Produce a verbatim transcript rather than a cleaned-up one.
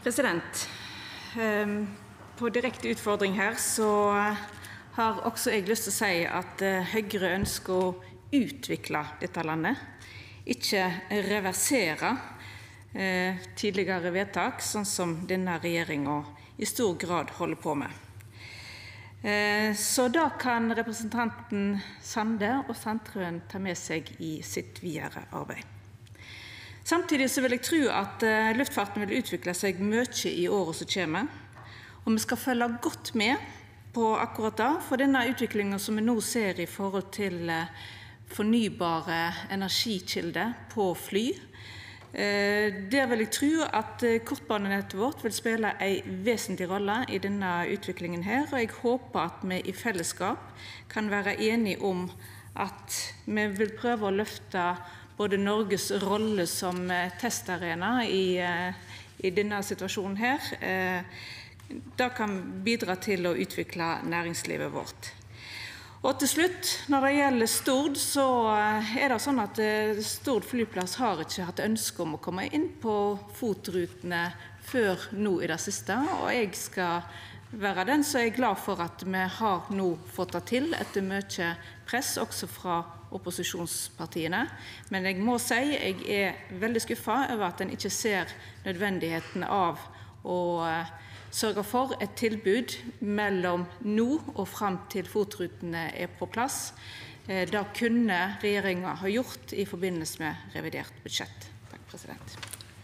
President, på direkte utfordring her så har også eg lyst til å seia at Høgre ønskjer å utvikla dette landet, ikkje reversera tidlegare vedtak, sånn som denne regjeringa i stor grad held på med. Så da kan representanten Sande og Sandtrøen ta med seg i sitt vidare arbeid. Samtidig så vil eg tru at luftfarten vil utvikla seg mykje i åra som kjem, og me skal følgja godt med på akkurat det, for denne utviklinga som me no ser i forhold til fornybare energikjelder på fly, der vil eg tru at kortbanenettet vårt vil spela ei vesentleg rolle i denne utviklinga her, og eg håpar at me i fellesskap kan vera einige om at me vil prøva å løfta både Noregs rolle som testarena i, i denne situasjonen her. Det kan bidra til å utvikla næringslivet vårt. Og til slutt, når det gjeld Stord, så er det sånn at Stord flyplass har ikkje hatt ønske om å koma inn på FOT-rutene før no i det siste, og eg skal vera den som er glad for at me har no fått det til etter mykje press, også frå opposisjonspartiene. Men eg må seia eg er veldig skuffa over at ein ikkje ser nødvendigheita av å sørga for eit tilbod mellom no og fram til FOT-rutene er på plass. Det kunne regjeringa ha gjort i forbindelse med revidert budsjett. Takk, president.